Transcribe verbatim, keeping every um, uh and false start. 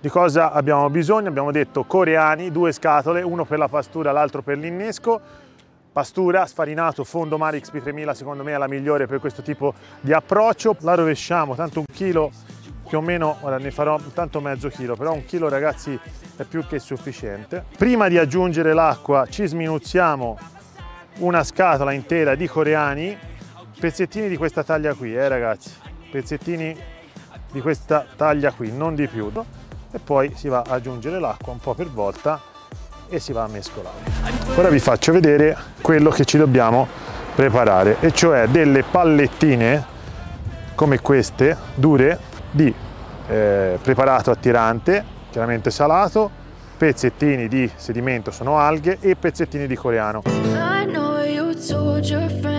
Di cosa abbiamo bisogno? Abbiamo detto coreani, due scatole, uno per la pastura, l'altro per l'innesco. Pastura, sfarinato, fondo mare X P tremila secondo me è la migliore per questo tipo di approccio. La rovesciamo, tanto un chilo più o meno, ora ne farò tanto mezzo chilo, però un chilo ragazzi è più che sufficiente. Prima di aggiungere l'acqua ci sminuzziamo una scatola intera di coreani, pezzettini di questa taglia qui, eh ragazzi, pezzettini di questa taglia qui, non di più. E poi si va ad aggiungere l'acqua un po' per volta e si va a mescolare. Ora vi faccio vedere quello che ci dobbiamo preparare, e cioè delle pallettine come queste, dure, di eh, preparato attirante, chiaramente salato, pezzettini di sedimento, sono alghe, e pezzettini di coreano.